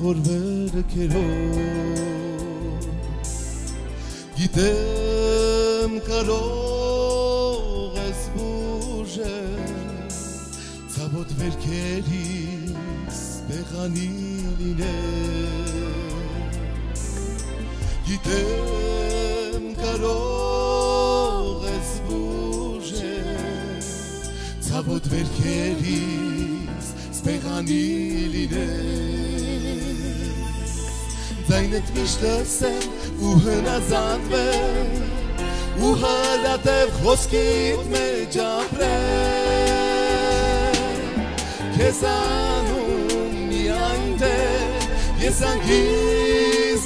խորվերը քերով Գիտեմ կարող ես բուժել Ցավոտ վերքերից բեղանի լինել Գիտեմ կարող ես բուժել Ցավոտ վերքերից բեղանի լինել Ձայնդ միշտ լսեմ ու հնազանդվեմ ու հալատև խոսքիդ մեջ ապրեմ Քեզ անում միայն թե ես անգիս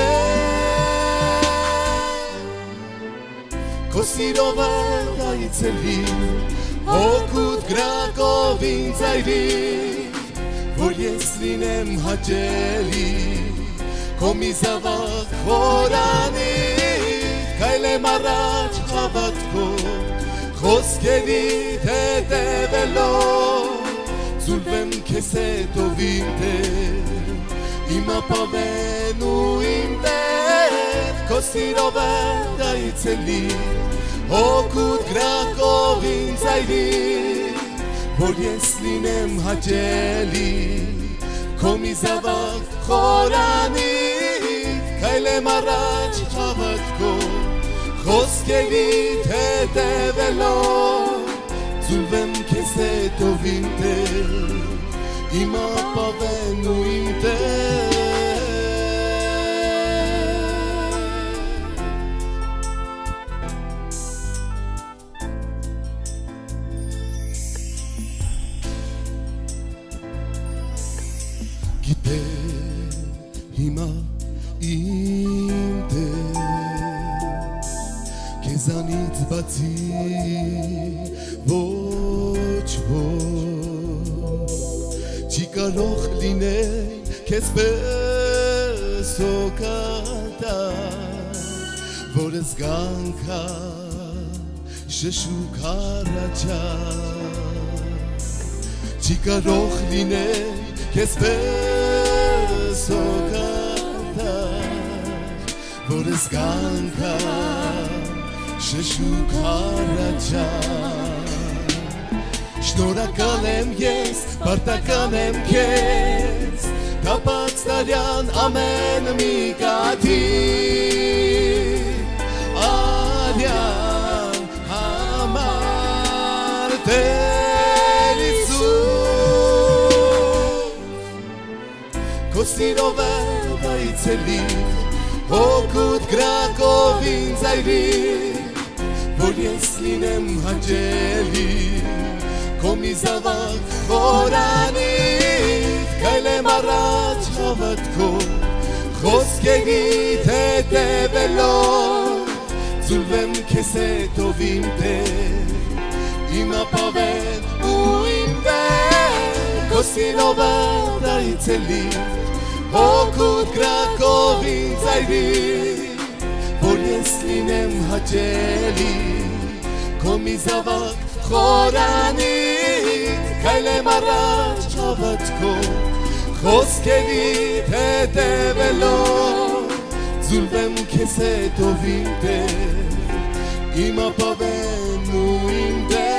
գտնեմ Քո սիրով այցելի հոգուտ գրակով ինձ այրի որ ես լինեմ հաճելի Քո մի զավակ խորանիդ Քայլեմ առաջ հավատքով Խոսքերիդ հետևելով Ձուլվեմ քեզ հետով իմ Տեր Իմ ապավեն ու իմ Տեր Քո սիրով այցելի Հոգուտ գրակով ինձ այրի Որ ես լինեմ հաճելի Քո մի զավակ խորանիդ Քայլեմ առաջ հավատքով Խոսքերիդ հետևելով Ձուլվեմ քեզ հետով իմ Տեր Իմ ապավեն ու իմ Տեր Գիտեմ հիմա իմ Տեր Քեզանից բացի ոչ Չի կարող լինել քեզ պես օգատար Որ զգանքա շշուկ առաջար Չի կարող լինել քեզ պես օգատար Որ զգանքա շշուկ առաջար Շնորհակալ եմ ես, պարտական եմ քեզ Կապած տարյան ամեն մի կաթի Արյան համար Տեր Հիսուս Քո սիրով այցելի Հոգուտ գրակով ինձ այրի Որ ես լինեմ հաճելի Քո մի զավակ խորանիդ Քայլեմ առաջ հավատքով Խոսքերիդ հետևելով Ձուլվեմ քեզ հետով իմ Տեր Իմ ապավեն ու իմ Տեր Քո սիրով այցելի Հոգուտ գրակով ինձ այրի Որ ես լինեմ հաճելի Քո մի զավակ խորանիդ Քայլեմ առաջ հավատքով Խոսքերիդ հետևելով Ձուլվեմ քեզ հետով իմ Տեր Իմ ապավեն ու իմ Տեր